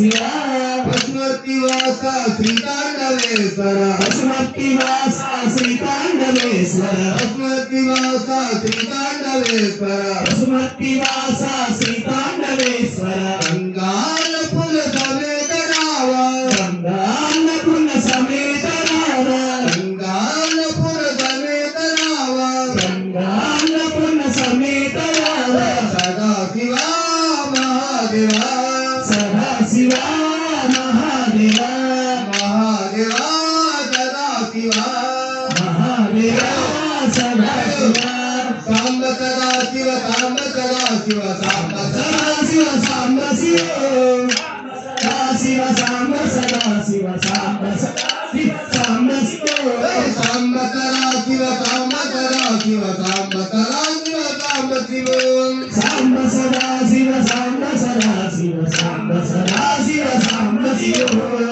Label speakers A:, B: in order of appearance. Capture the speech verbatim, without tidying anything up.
A: शिवा
B: पशुमतीवासा श्रीतांडवेश्वर
A: पशुमतीवासा श्रीतांडवेश्वर
B: पशुमतीवासा श्रीतांडवेश्वर
A: पशुमतीवासा श्रीतांडवेश्वर
B: गंगाल फुल समेत रावा
A: गंगाल फुल समेत रावा
B: गंगाल फुल समेत रावा
A: गंगाल फुल समेत रावा
B: सदा शिवा महादेवा
A: सदा शिवा महादेवा
B: महादेवा सदा शिवा
A: महादेवा सदा शिवा
B: सांब सदा शिव सांब सदा शिव सांब
A: सदा शिव सांब शिव सदा शिव सांब सदा शिव सांब सदा शिव सांब शिव
B: सांब सदा शिव सांब सदा शिव सांब सदा शिव सांब शिव
A: सांब सदा शिव सांब सदा शिव सांब सदा शिव सांब शिव